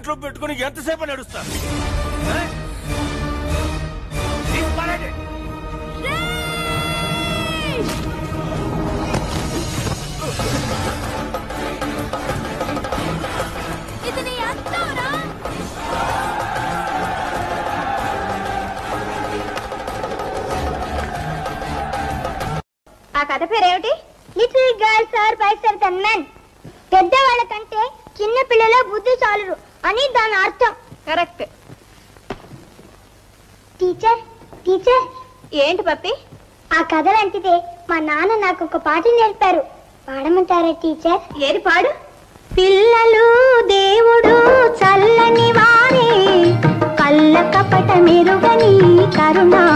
ఇంట్లో పెట్టుకుని ఎంతసేపు నడుస్తా? ఆ కథ పేరేమిటి? Little girls are by certain men. పెద్దవాళ్ళ కంటే చిన్న పిల్లల బుద్ధి చాలురు అని దాని అర్థం. కరెక్ట్. Teacher teacher. ఏంటి పప్పి? ఆ కథ లాంటిదే మా నాన్న నాకు ఒక పాట నేర్పారు, పాడమంటారా టీచర్? ఏది పాడు. పిల్లలు దేవుడు చల్లని వారే, కళ్ళ కపట మెరుగని కరుణా